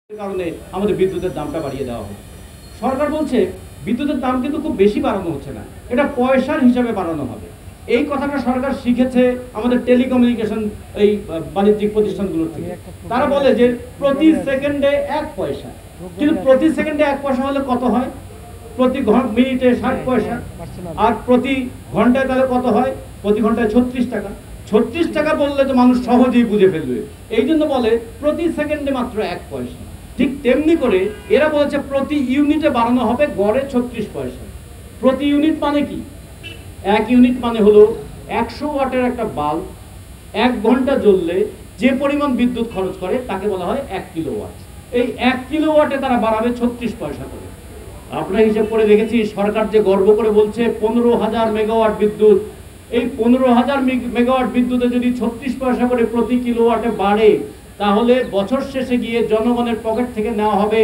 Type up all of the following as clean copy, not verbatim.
কারণে আমাদের বিদ্যুতের দামটা বাড়িয়ে দেওয়া হবে। সরকার বলছে বিদ্যুতের দাম কিন্তু খুব বেশি বাড়ানো হচ্ছে না, এটা পয়সার হিসাবে বাড়ানো হবে। এই কথাটা সরকার শিখেছে আমাদের টেলিকমিউনিকেশন এই বাণিজ্যিক প্রতিষ্ঠানগুলো থেকে। তারা বলে যে প্রতি সেকেন্ডে 1 পয়সা, কিন্তু প্রতি সেকেন্ডে 1 পয়সা হলে কত হয়? প্রতি মিনিটে 60 পয়সা, আর প্রতি ঘন্টায় তাহলে কত হয়? প্রতি ঘন্টায় 36 টাকা। 36 টাকা বললে তো মানুষ সহজেই বুঝে ফেলবে। এই জন্য বলে প্রতি সেকেন্ডে মাত্র 1 পয়সা। ঠিক তেমনি করে এরা বলেছে প্রতি ইউনিটে বাড়ানো হবে গড়ে 36 পয়সা। প্রতি ইউনিট মানে কি? 1 ইউনিট মানে হলো 100 ওয়াটের একটা বাল্ব 1 ঘন্টা জ্বললে যে পরিমাণ বিদ্যুৎ খরচ করে তাকে বলা হয় 1 কিলোওয়াট। এই 1 কিলোওয়াটে তারা বাড়াবে 36 পয়সা করে। আমরা হিসাব করে দেখেছি, সরকার যে গর্ব করে বলছে 15,000 মেগাওয়াট বিদ্যুৎ, এই 15,000 মেগাওয়াট বিদ্যুতে যদি 36 পয়সা করে প্রতি কিলোওয়াটে বাড়ে, তাহলে বছর শেষে গিয়ে জনগণের পকেট থেকে নেওয়া হবে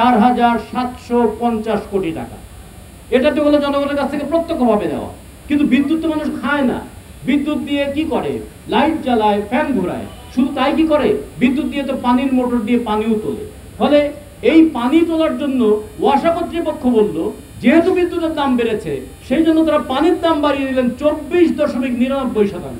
4,750 কোটি টাকা। এটা তো হলো জনগণের কাছ থেকে প্রত্যক্ষভাবে দেওয়া। কিন্তু বিদ্যুৎ তো মানুষ খায় না। বিদ্যুৎ দিয়ে কি করে? লাইট জ্বালায়, ফ্যান ঘোরায়। শুধু তাই কি করে? বিদ্যুৎ দিয়ে তো পানির মোটর দিয়ে পানিও তোলে। ফলে এই পানি তোলার জন্য ওয়াসা কর্তৃপক্ষ বলল যেহেতু বিদ্যুতের দাম বেড়েছে, সেই জন্য তারা পানির দাম বাড়িয়ে দিলেন 24.99%।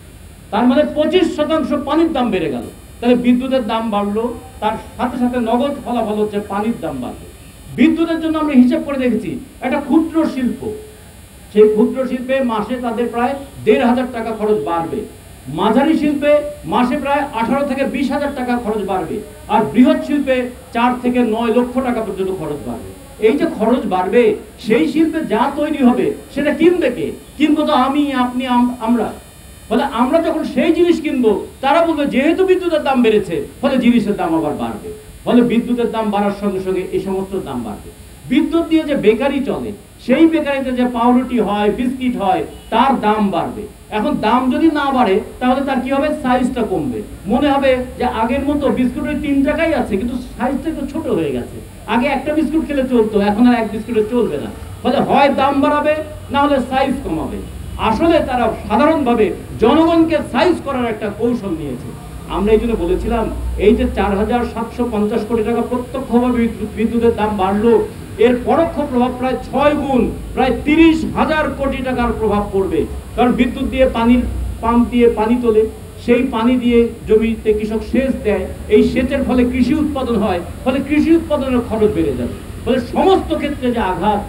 তার মানে 25% পানির দাম বেড়ে গেল। তাহলে বিদ্যুতের দাম বাড়লো, তার সাথে সাথে নগদ ফলাফল হচ্ছে পানির দাম বাড়লো। বিদ্যুতের জন্য আমরা হিসাব করে দেখেছি, একটা ক্ষুদ্র শিল্প, সেই ক্ষুদ্র শিল্পে মাসে তাদের প্রায় 1,500 টাকা খরচ বাড়বে। মাঝারি শিল্পে মাসে প্রায় 18 থেকে 20,000 টাকা খরচ বাড়বে। আর বৃহৎ শিল্পে 4 থেকে 9 লক্ষ টাকা পর্যন্ত খরচ বাড়বে। এই যে খরচ বাড়বে, সেই শিল্পে যা তৈরি হবে সেটা কিনবে কে? কিনবো তো আমি, আপনি, আমরা। ফলে আমরা যখন সেই জিনিস কিনবো, তারা বলবে যেহেতু বিদ্যুতের দাম বেড়েছে, ফলে জিনিসের দাম আবার বাড়বে। ফলে বিদ্যুতের দাম বাড়ার সঙ্গে সঙ্গে এই সমস্ত দাম বাড়বে। বিদ্যুৎ দিয়ে যে বেকারি চলে, সেই বেকারিতে যে পাউরুটি হয়, বিস্কিট হয়, তার দাম বাড়বে। এখন দাম যদি না বাড়ে, তাহলে তার কি হবে? সাইজটা কমবে। মনে হবে যে আগের মতো বিস্কুটের 3 টাকাই আছে, কিন্তু সাইজটা একটু ছোট হয়ে গেছে। আগে একটা বিস্কুট খেলে চলতো, এখন আর 1 বিস্কুটে চলবে না। ফলে হয় দাম বাড়াবে, না হলে সাইজ কমাবে। আসলে তারা সাধারণভাবে জনগণকে সাইজ করার একটা কৌশল নিয়েছে। আমরা এই জন্য বলেছিলাম, এই যে 4,750 কোটি টাকা প্রত্যক্ষভাবে বিদ্যুতের দাম বাড়লো, এর পরোক্ষ প্রভাব প্রায় 6 গুণ, প্রায় 30,000 কোটি টাকার প্রভাব পড়বে। কারণ বিদ্যুৎ দিয়ে পানির পাম্প দিয়ে পানি তোলে, সেই পানি দিয়ে জমিতে কৃষক সেচ দেয়, এই সেচের ফলে কৃষি উৎপাদন হয়, ফলে কৃষি উৎপাদনের খরচ বেড়ে যাবে। ফলে সমস্ত ক্ষেত্রে যে আঘাত,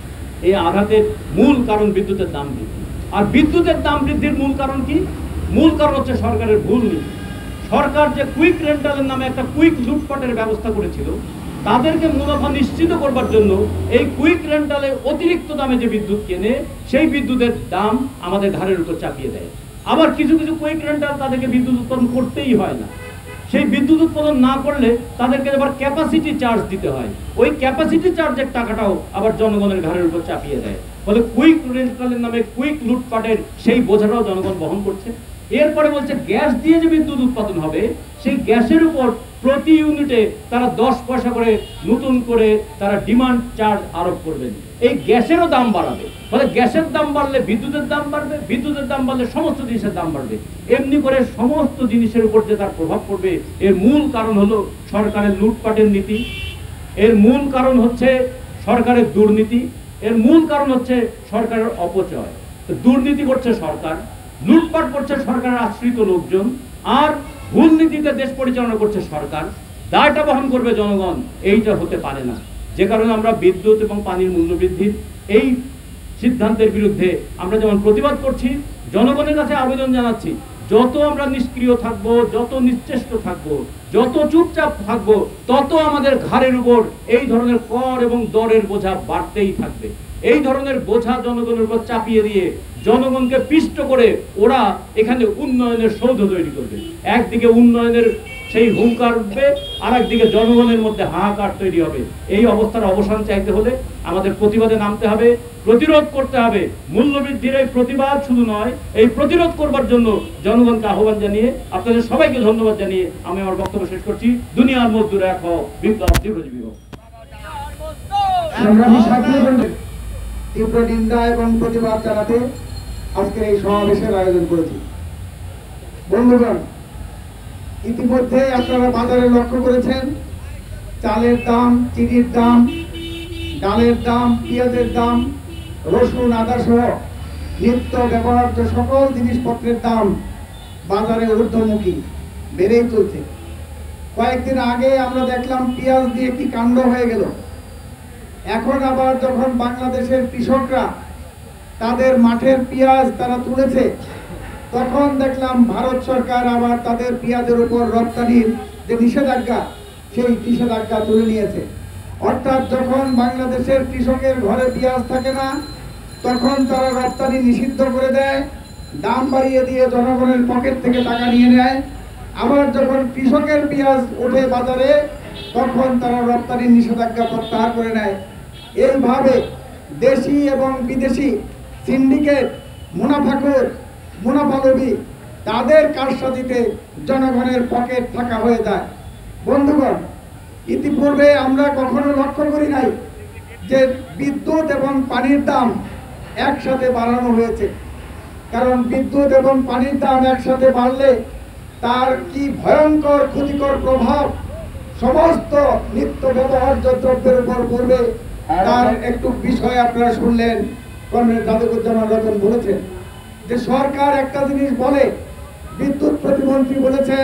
এই আঘাতের মূল কারণ বিদ্যুতের দাম বৃদ্ধি। আর বিদ্যুতের দাম বৃদ্ধির মূল কারণ কি? মূল কারণ হচ্ছে সরকারের ভুল নীতি। সরকার যে কুইক রেন্টালের নামে একটা কুইক লুটপাটের ব্যবস্থা করেছিল, তাদেরকে মুনাফা নিশ্চিত করবার জন্য এই কুইক রেন্টালে অতিরিক্ত দামে যে বিদ্যুৎ কেনে, সেই বিদ্যুতের দাম আমাদের ঘাড়ের উপর চাপিয়ে দেয়। আবার কিছু কিছু কুইক রেন্টাল তাদেরকে বিদ্যুৎ উৎপাদন করতেই হয় না। সেই বিদ্যুৎ উৎপাদন না করলে তাদেরকে আবার ক্যাপাসিটি চার্জ দিতে হয়। ওই ক্যাপাসিটি চার্জের টাকাটাও আবার জনগণের ঘাড়ের উপর চাপিয়ে দেয়। ফলে কুইক রেন্টালের নামে কুইক লুটপাটের সেই বোঝাটাও জনগণ বহন করছে। এরপরে বলছে গ্যাস দিয়ে যে বিদ্যুৎ উৎপাদন হবে, সেই গ্যাসের উপর প্রতি ইউনিটে তারা 10 পয়সা করে নতুন করে তারা ডিমান্ড চার্জ আরোপ করবেন। এই গ্যাসেরও দাম বাড়াবে। ফলে গ্যাসের দাম বাড়লে বিদ্যুতের দাম বাড়বে, বিদ্যুতের দাম বাড়লে সমস্ত জিনিসের দাম বাড়বে। এমনি করে সমস্ত জিনিসের উপর যে তার প্রভাব পড়বে, এর মূল কারণ হলো সরকারের লুটপাটের নীতি, এর মূল কারণ হচ্ছে সরকারের দুর্নীতি, এর মূল কারণ হচ্ছে সরকারের অপচয়। দুর্নীতি করছে সরকার, লুটপাট করছে সরকারের আশ্রিত লোকজন, আর ভুল নীতিতে দেশ পরিচালনা করছে সরকার। দায়টা বহন করবে জনগণ। এইটা হতে পারে না। যে কারণে আমরা বিদ্যুৎ এবং পানির মূল্য বৃদ্ধির এই সিদ্ধান্তের বিরুদ্ধে আমরা যেমন প্রতিবাদ করছি, জনগণের কাছে আবেদন জানাচ্ছি, যত আমরা নিষ্ক্রিয় থাকবো, যত নিশ্চেষ্ট থাকবো, যত চুপচাপ থাকবো, তত আমাদের ঘাড়ের উপর এই ধরনের কর এবং দরের বোঝা বাড়তেই থাকবে। এই ধরনের বোঝা জনগণের উপর চাপিয়ে দিয়ে জনগণকে পিষ্ট করে ওরা এখানে উন্নয়নের সৌধ তৈরি করবে। একদিকে উন্নয়নের সেই হুঙ্কার উঠবে, আর একদিকে জনগণের মধ্যে হাহাকার তৈরি হবে। এই অবস্থার অবসান চাইতে হলে আমাদের প্রতিবাদে নামতে হবে, প্রতিরোধ করতে হবে। মূল্যবৃদ্ধির এই প্রতিবাদ শুধু নয়, এই প্রতিরোধ করবার জন্য জনগণকে আহ্বান জানিয়ে আপনাদের সবাইকে ধন্যবাদ জানিয়ে আমি আমার বক্তব্য শেষ করছি। দুনিয়ার মজদুর এক হও, বিপ্লব দীর্ঘজীবী হোক। তীব্র নিন্দা এবং প্রতিবাদ জানাতে আজকের এই সমাবেশের আয়োজন করেছি। বন্ধুগণ, ইতিমধ্যে আপনারা বাজারে লক্ষ্য করেছেন চালের দাম, চিনির দাম, ডালের দাম, পেঁয়াজের দাম, রসুন, আদা সহ নিত্য ব্যবহার্য সকল জিনিসপত্রের দাম বাজারে ঊর্ধ্বমুখী, বেড়েই চলছে। কয়েকদিন আগে আমরা দেখলাম পেঁয়াজ দিয়ে কি কাণ্ড হয়ে গেল। এখন আবার যখন বাংলাদেশের কৃষকরা তাদের মাঠের পেঁয়াজ তারা তুলেছে, তখন দেখলাম ভারত সরকার আবার তাদের পেঁয়াজের উপর রপ্তানির যে নিষেধাজ্ঞা, সেই নিষেধাজ্ঞা তুলে নিয়েছে। অর্থাৎ যখন বাংলাদেশের কৃষকের ঘরে পেঁয়াজ থাকে না, তখন তারা রপ্তানি নিষিদ্ধ করে দেয়, দাম বাড়িয়ে দিয়ে জনগণের পকেট থেকে টাকা নিয়ে নেয়। আবার যখন কৃষকের পেঁয়াজ ওঠে বাজারে, তখন তারা রপ্তানি নিষেধাজ্ঞা প্রত্যাহার করে নেয়। এইভাবে দেশি এবং বিদেশি সিন্ডিকেট, মুনাফাখোর, মুনাফালোভী, তাদের কারসাজিতে জনগণের পকেট ফাঁকা হয়ে যায়। বন্ধুগণ, ইতিপূর্বে আমরা কখনো লক্ষ্য করি নাই যে বিদ্যুৎ এবং পানির দাম একসাথে বাড়ানো হয়েছে। কারণ বিদ্যুৎ এবং পানির দাম একসাথে বাড়লে তার কি ভয়ঙ্কর ক্ষতিকর প্রভাব সমস্ত নিত্য ব্যবহার্য দ্রব্যের উপর পড়বে, তার একটু বিষয় আপনারা শুনলেন। কর্নেল জাদুজ্জামান রতন বলেছেন যে সরকার একটা জিনিস বলে, বিদ্যুৎ প্রতিমন্ত্রী বলেছেন,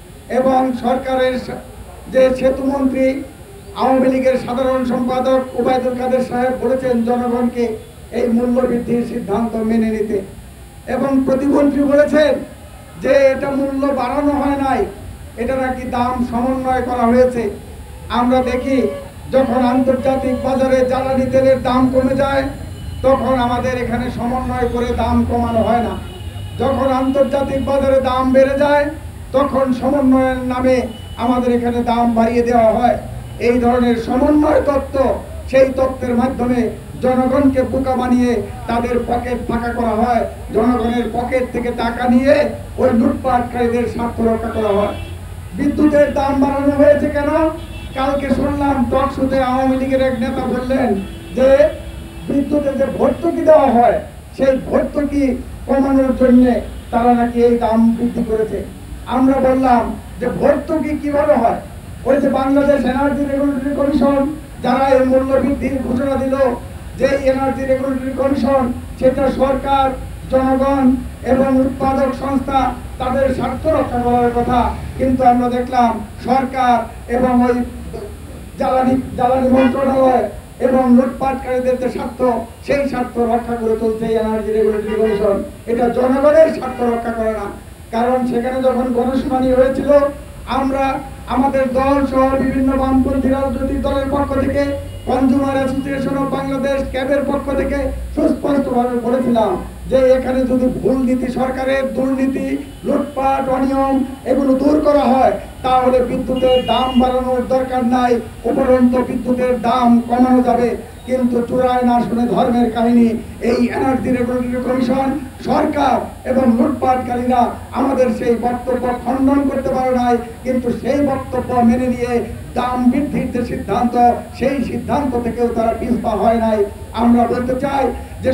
এবং সরকারের যে সেতু মন্ত্রী আওয়ামী লীগের সাধারণ সম্পাদক ওবায়দুল কাদের সাহেব বলেছেন জনগণকে এই মূল্য বৃদ্ধির সিদ্ধান্ত মেনে নিতে। এবং প্রতিমন্ত্রী বলেছেন যে এটা মূল্য বাড়ানো হয় নাই, এটা নাকি দাম সমন্বয় করা হয়েছে। আমরা দেখি যখন আন্তর্জাতিক বাজারে জ্বালানি তেলের দাম কমে যায়, তখন আমাদের এখানে সমন্বয় করে দাম কমানো হয় না। যখন আন্তর্জাতিক বাজারে দাম বেড়ে যায়, তখন সমন্বয়ের নামে আমাদের এখানে দাম বাড়িয়ে দেওয়া হয়। এই ধরনের সমন্বয় তত্ত্ব, সেই তত্ত্বের মাধ্যমে জনগণকে বোকা বানিয়ে তাদের পকেট ফাঁকা করা হয়। জনগণের পকেট থেকে টাকা নিয়ে ওই লুটপাটকারীদের স্বার্থ রক্ষা করা হয়। বিদ্যুতের দাম বাড়ানো হয়েছে কেন? কালকে শুনলাম টক শোতে আওয়ামী লীগের এক নেতা বললেন যে বিদ্যুতের যে ভর্তুকি দেওয়া হয়, সেই ভর্তুকি কমানোর জন্য তারা নাকি এই দাম বৃদ্ধি করেছে। আমরা বললাম যে ভর্তুকি কিভাবে হয়? ওই যে বাংলাদেশ এনার্জি রেগুলেটরি কমিশন যারা এই মূল্য বৃদ্ধির ঘোষণা দিল, যে এনার্জি রেগুলেটরি কমিশন, সেটা সরকার, জনগণ এবং উৎপাদক সংস্থা তাদের স্বার্থ রক্ষা করার কথা। কিন্তু আমরা দেখলাম সরকার এবং ওই জ্বালানি মন্ত্রণালয় এবং লুটপাটকারীদের যে স্বার্থ, সেই স্বার্থ রক্ষা করে চলছে এনার্জি রেগুলেটরি কমিশন। এটা জনগণের স্বার্থ রক্ষা করে না। কারণ সেখানে যখন গণশুনানি হয়েছিল, আমরা আমাদের দল সহ বিভিন্ন বামপন্থী রাজনৈতিক দলের পক্ষ থেকে, কনজিউমার অ্যাসোসিয়েশন অফ বাংলাদেশ ক্যাবের পক্ষ থেকে সুস্পষ্টভাবে বলেছিলাম যে এখানে যদি ভুল নীতি, সরকারের দুর্নীতি, লুটপাট, অনিয়ম এগুলো দূর করা হয়, তাহলে বিদ্যুতের দাম বাড়ানোর দরকার নাই, উপরন্তু বিদ্যুতের দাম কমানো যাবে। কিন্তু চূড়ায় না শুনে ধর্মের কাহিনী, এই এনার্জি রেগুলেটরি কমিশন, সরকার এবং লুটপাটকারীরা আমাদের সেই বক্তব্য খণ্ডন করতে পারে নাই, কিন্তু সেই বক্তব্য মেনে নিয়ে দাম বৃদ্ধির যে সিদ্ধান্ত, সেই সিদ্ধান্ত থেকেও তারা পিছপা হয় নাই। আমরা বলতে চাই যে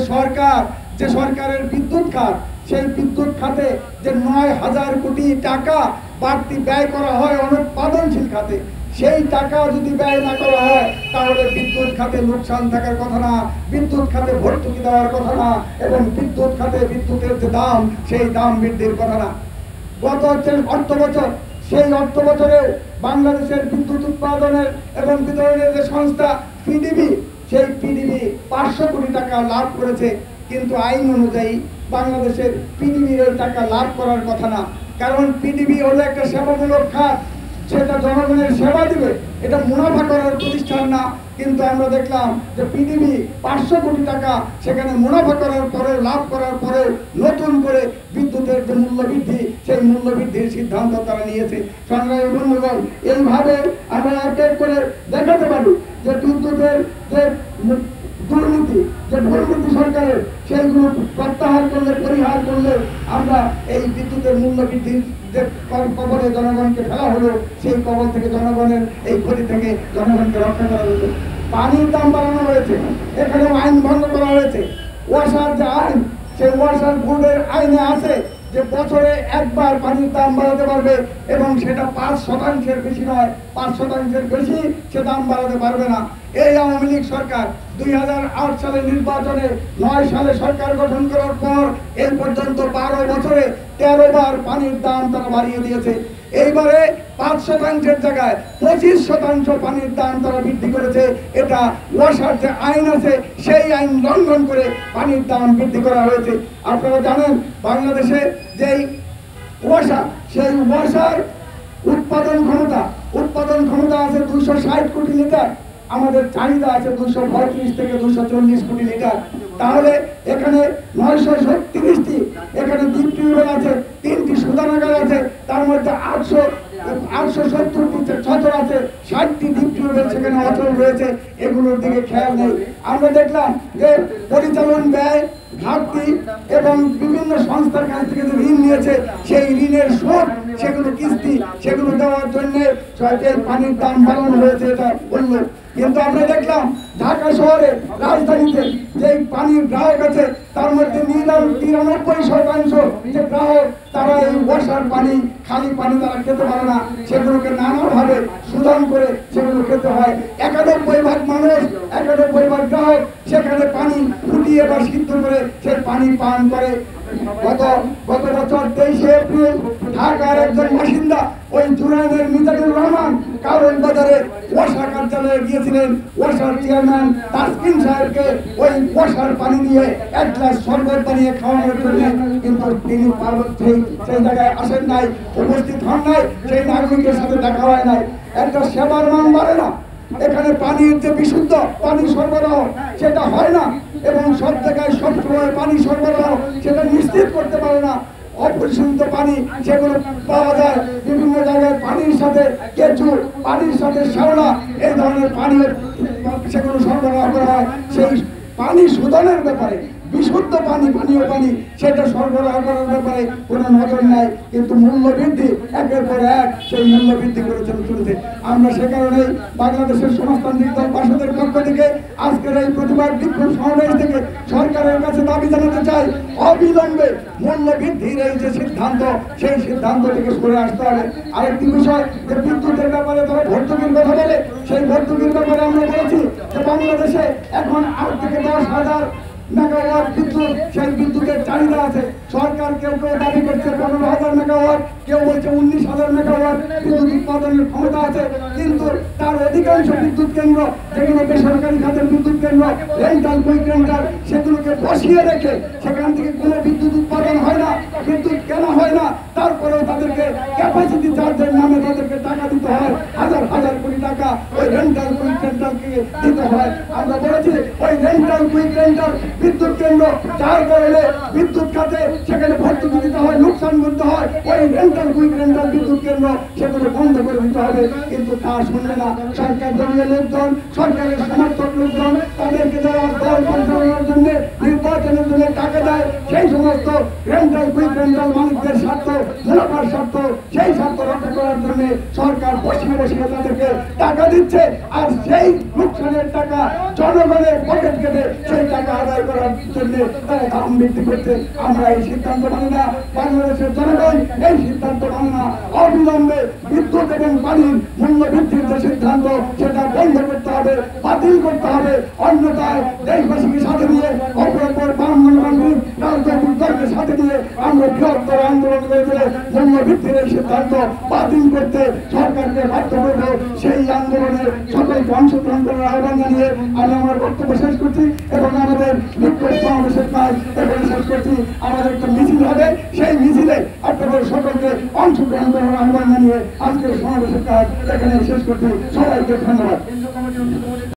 সরকারের বিদ্যুৎ খাত, সেই বিদ্যুৎ খাতে যে ৯,০০০ কোটি টাকা বাড়তি ব্যয় করা হয় অনুৎপাদনশীল খাতে, সেই টাকা যদি ব্যয় না করা হয়, তাহলে বিদ্যুৎ খাতে লোকসান থাকার কথা না, বিদ্যুৎ খাতে ভর্তুকি দেওয়ার কথা না, এবং বিদ্যুৎ খাতে বিদ্যুতের যে দাম, সেই দাম বৃদ্ধির কথা না। গত অর্থ বছর, সেই অর্থ বছরে বাংলাদেশের বিদ্যুৎ উৎপাদনের এবং বিতরণের যে সংস্থা পিডিবি, সেই পিডিবি 500 কোটি টাকা লাভ করেছে। কিন্তু আইন অনুযায়ী বাংলাদেশের পিডিবির ওই টাকা লাভ করার কথা না। কারণ পিডিবি হলো একটা সেবামূলক খাত, সেটা জনগণের সেবা দিবে, এটা মুনাফা করার প্রতিষ্ঠান না। কিন্তু আমরা দেখলাম যে পিডিবি 500 কোটি টাকা সেখানে মুনাফা করার পরেও, লাভ করার পরেও নতুন করে বিদ্যুতের যে মূল্য বৃদ্ধি, সেই মূল্য বৃদ্ধির সিদ্ধান্ত তারা নিয়েছে। সংগ্রামী বন্ধুগণ, এইভাবে আমরা এক এক করে দেখাতে পারি যে বিদ্যুতের যে দুর্নীতি, যে দুর্নীতি সরকারের, সেইগুলো প্রত্যাহার করলে, পরিহার করলে আমরা এই বিদ্যুতের মূল্য বৃদ্ধির যে কবলে জনগণকে ফেলা হলো, সেই কবল থেকে, জনগণের এই ক্ষতি থেকে জনগণকে রক্ষা করা হলো। পানির দাম বাড়ানো হয়েছে, এখানেও আইন ভঙ্গ করা হয়েছে। ওয়াসার যে আইন, সেই ওয়াসার বোর্ডের আইনে আছে যে বছরে একবার পানির দাম বাড়াতে পারবে এবং সেটা 5% বেশি নয়, 5% বেশি সে দাম বাড়াতে পারবে না। এই আওয়ামী লীগ সরকার 2008 সালে নির্বাচনে 9 সালে সরকার গঠন করার পর এই পর্যন্ত 12 বছরে 13 বার পানির দাম তারা বাড়িয়ে দিয়েছে। এইবারে 5%-এর জায়গায় 25% পানির দাম তারা বৃদ্ধি করেছে। এটা ওয়াসার যে আইন আছে সেই আইন লঙ্ঘন করে পানির দাম বৃদ্ধি করা হয়েছে। আপনারা জানেন বাংলাদেশে যেই ওয়াসা, সেই ওয়াসার উৎপাদন ক্ষমতা আছে 260 কোটি লিটার, আমাদের চাহিদা আছে 235 থেকে 240 কোটি লিটার। তাহলে এখানে 937টি এখানে ডিপ টিউবওয়েল আছে, 3টি শোধনাগার আছে, তার মধ্যে 870টি ছতর আছে, 60টি ডিপ টিউবওয়েল সেখানে অচল রয়েছে। এগুলোর দিকে খেয়াল নেই। আমরা দেখলাম যে পরিচালন ব্যয় ঘাটতি এবং বিভিন্ন সংস্থার কাছ থেকে যে ঋণ নিয়েছে সেই ঋণের শোধ, সেগুলো কিস্তি, সেগুলো দেওয়ার জন্য পানির দাম বাড়ানো হয়েছে, এটা বললো। কিন্তু আমরা দেখলাম ঢাকা শহরে রাজধানীতে যে পানির গ্রাহক আছে তার মধ্যে 93% যে গ্রাহক তারা এই ওয়াসার পানি, খালি পানি তারা খেতে পারে না, সেগুলোকে নানাভাবে শোধন করে সেগুলো খেতে হয়। 91% মানুষ, 91% গ্রাহক সেখানে পানি ফুটিয়ে বা সিদ্ধ করে সেই পানি পান করে। গত বছর 23শে এপ্রিল ঢাকার একজন বাসিন্দা ওই জুরাইনের মিজানুর রহমান কারণ বাজারে ওয়াসা কার্যালয়ে গিয়েছিলেন। ওয়াসার চেয়ারম্যান তাসকিন সাহেবকে ওই ওয়াসার পানি দিয়ে 1 গ্লাস শরবত বানিয়ে খাওয়ানোর জন্য, কিন্তু তিনি সেই জায়গায় আসেন নাই, উপস্থিত হন নাই, সেই নাগরিকের সাথে দেখা হয় নাই। একটা সেবার মান বাড়ে না। এখানে পানির যে বিশুদ্ধ পানি সরবরাহ সেটা হয় না, এবং সব জায়গায় সবসময় পানি সরবরাহ সেটা নিশ্চিত করতে পারে না। অপরিশোধিত পানি সেগুলো পাওয়া যায় বিভিন্ন জায়গায়, পানির সাথে কেঁচু, পানির সাথে শ্যাওলা, এই ধরনের পানি সেগুলো সরবরাহ করা হয়। সেই পানি শোধনের ব্যাপারে, বিশুদ্ধ পানি, পানীয় পানি সেটা সরবরাহ করার ব্যাপারে কোনো নজর নাই। কিন্তু মূল্য বৃদ্ধি একের পর এক সেই মূল্য বৃদ্ধি করে চলছে। আমরা সে কারণেই বাংলাদেশের সমাজতান্ত্রিক দল বাসদের পক্ষ থেকে আজকের এই প্রতিবাদ বিক্ষোভ সমাবেশ থেকে সরকারের কাছে দাবি জানাতে চাই, অবিলম্বে মূল্য বৃদ্ধির এই যে সিদ্ধান্ত, সেই সিদ্ধান্ত থেকে সরে আসতে হবে। আরেকটি বিষয়, যে বিদ্যুতের ব্যাপারে তারা ভর্তুকির কথা বলে, সেই ভর্তুকির ব্যাপারে আমরা বলেছি যে বাংলাদেশে এখন 8 থেকে 10,000 মেগাওয়াট বিদ্যুৎ, সেই বিদ্যুতের চাহিদা আছে। সরকার কেউ দাবি করছে 15,000 মেগাওয়াট, কেউ বলছে 19,000 মেগাওয়াট বিদ্যুৎ উৎপাদনের ক্ষমতা আছে। কিন্তু তার অধিকাংশ বিদ্যুৎ কেন্দ্র, যেগুলো বেসরকারি খাতের বিদ্যুৎ কেন্দ্র, রেন্টাল, কুইক রেন্টাল, সেগুলোকে বসিয়ে রেখে সেখান থেকে কোনো বিদ্যুৎ উৎপাদন হয় না। বিদ্যুৎ কেন হয় না? তারপরেও তাদেরকে ক্যাপাসিটি চার্জের নামে তাদেরকে টাকা দিতে হয়, হাজার হাজার কোটি টাকা ওই রেন্টাল, কুইক রেন্টালকে দিতে হয়। আমরা বলেছি ওই রেন্টাল, কুইক রেন্টাল বিদ্যুৎ কেন্দ্র, যার কারণে বিদ্যুৎ খাতে সেখানে ভর্তুকি দিতে হয়, লোকসান করতে হয়, ওই রেন্টাল, কুইক রেন্টাল বিদ্যুৎ কেন্দ্র সেগুলো বন্ধ করে দিতে হবে। কিন্তু তা শুনবে না সরকার, দলীয় লোকজন, সরকারের সমর্থক লোকজন, তাদেরকে যারা দল পরিচালনার জন্য, নির্বাচনের জন্য টাকা দেয়, সেই সমস্ত রেন্টাল, কুইক রেন্টাল মালিকদের স্বার্থ, মুনাফার স্বার্থ, সেই স্বার্থ রক্ষা করার জন্য সরকার বসিয়ে বসিয়ে তাদেরকে টাকা দিচ্ছে। আর সেই লোকসানের টাকা জনগণের পকেট কেটে সেই টাকা আদায় করার জন্য তারা দাম বৃদ্ধি করছে। আমরা এই সিদ্ধান্ত মানি না, বাংলাদেশের জনগণ এই সিদ্ধান্ত মানে না। অবিলম্বে বিদ্যুৎ এবং পানির মূল্য বৃদ্ধির যে সিদ্ধান্ত সেটা বন্ধ করতে হবে, বাতিল করতে হবে। অন্যথায় দেশবাসীকে সাথে নিয়ে, অপরাপর বামপন্থী রাজনৈতিক দলকে সাথে নিয়ে আমরা বৃহত্তর আন্দোলন করে মূল্য বৃদ্ধির এই সিদ্ধান্ত বাতিল করতে সরকারকে বাধ্য করব। সেই আন্দোলনের সকলকে অংশগ্রহণ করার আহ্বান জানিয়ে আমি আমার বক্তব্য শেষ করছি এবং আমাদের বিক্ষোভ সমাবেশের কাজ এখানে শেষ করছি। আমাদের একটা মিছিল হবে, সেই মিছিলে আপনাদের সকলকে অংশগ্রহণ করার আহ্বান জানিয়ে আজকের সমাবেশের কাজ এখানে শেষ করছি। সবাইকে ধন্যবাদ।